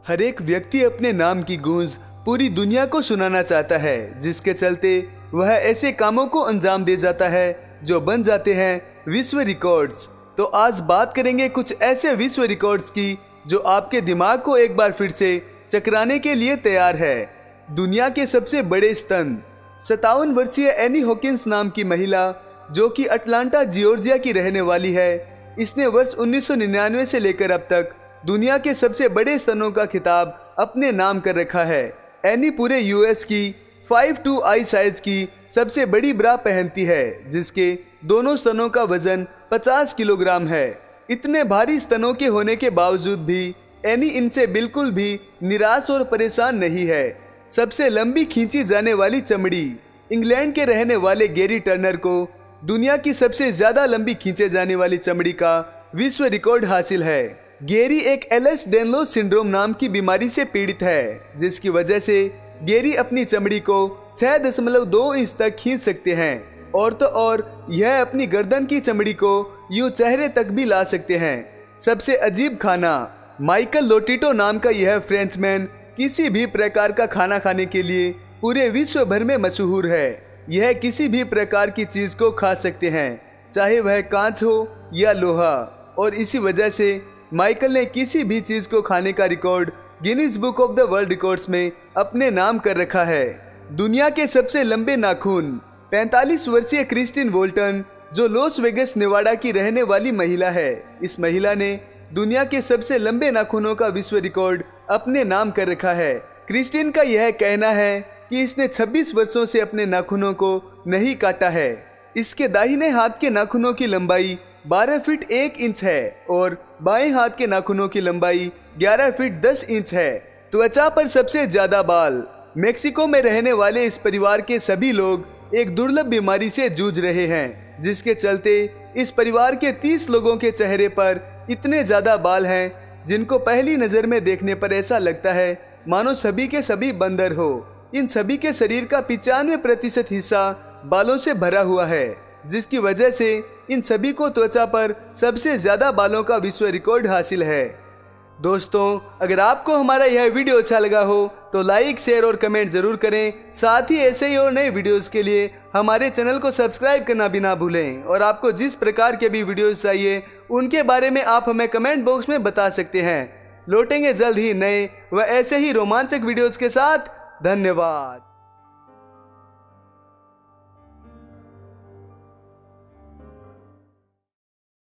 हर एक व्यक्ति अपने नाम की गूंज पूरी दुनिया को सुनाना चाहता है, जिसके चलते वह ऐसे कामों को अंजाम दे जाता है जो बन जाते हैं विश्व रिकॉर्ड्स। तो आज बात करेंगे कुछ ऐसे विश्व रिकॉर्ड्स की जो आपके दिमाग को एक बार फिर से चकराने के लिए तैयार है। दुनिया के सबसे बड़े स्तन। 57 वर्षीय एनी हॉकिंस नाम की महिला, जो कि अटलांटा जॉर्जिया की रहने वाली है, इसने वर्ष 1999 से लेकर अब तक दुनिया के सबसे बड़े स्तनों का खिताब अपने नाम कर रखा है। एनी पूरे यूएस की 5'2" आई साइज की सबसे बड़ी ब्रा पहनती है, जिसके दोनों स्तनों का वजन 50 किलोग्राम है। इतने भारी स्तनों के होने के बावजूद भी एनी इनसे बिल्कुल भी निराश और परेशान नहीं है। सबसे लंबी खींची जाने वाली चमड़ी। इंग्लैंड के रहने वाले गैरी टर्नर को दुनिया की सबसे ज्यादा लंबी खींचे जाने वाली चमड़ी का विश्व रिकॉर्ड हासिल है। गैरी एक एलर्स डेनलोस सिंड्रोम नाम की बीमारी से पीड़ित है, जिसकी वजह से गैरी अपनी चमड़ी को 6.2 इंच तक खींच सकते हैं। और तो और यह अपनी गर्दन की चमड़ी को यूं चेहरे तक भी ला सकते हैं। सबसे अजीब खाना। माइकल लोटिटो नाम का यह फ्रेंचमैन किसी भी प्रकार का खाना खाने के लिए पूरे विश्व भर में मशहूर है। यह किसी भी प्रकार की चीज को खा सकते हैं, चाहे वह कांच हो या लोहा, और इसी वजह से माइकल ने किसी भी चीज को खाने का record Guinness book of the world records में अपने नाम कर रखा है। दुनिया के सबसे लंबे नाखून। 45 वर्षीय क्रिस्टिन वोल्टन, जो लॉस वेगस नेवाडा की रहने वाली महिला है, इस महिला ने दुनिया के सबसे लंबे नाखूनों का विश्व रिकॉर्ड अपने नाम कर रखा है। क्रिस्टिन का यह कहना है कि इसने 26 वर्षों से अपने नाखूनों को नहीं काटा है। इसके दाहिने हाथ के नाखूनों की लंबाई 12 फीट 1 इंच है और बाएं हाथ के नाखूनों की लंबाई 11 फीट 10 इंच है। त्वचा पर सबसे ज्यादा बाल। मेक्सिको में रहने वाले इस परिवार के सभी लोग एक दुर्लभ बीमारी से जूझ रहे हैं, जिसके चलते इस परिवार के 30 लोगों के चेहरे पर इतने ज्यादा बाल हैं जिनको पहली नजर में देखने पर ऐसा लगता है मानो सभी के सभी बंदर हो। इन सभी के शरीर का 95% हिस्सा बालों से भरा हुआ है, जिसकी वजह से इन सभी को त्वचा पर सबसे ज्यादा बालों का विश्व रिकॉर्ड हासिल है। दोस्तों, अगर आपको हमारा यह वीडियो अच्छा लगा हो तो लाइक, शेयर और कमेंट जरूर करें। साथ ही ऐसे ही और नए वीडियोस के लिए हमारे चैनल को सब्सक्राइब करना भी ना भूलें। और आपको जिस प्रकार के भी वीडियोस चाहिए उनके बारे में आप हमें कमेंट बॉक्स में बता सकते हैं। लौटेंगे जल्द ही नए व ऐसे ही रोमांचक वीडियोस के साथ। धन्यवाद।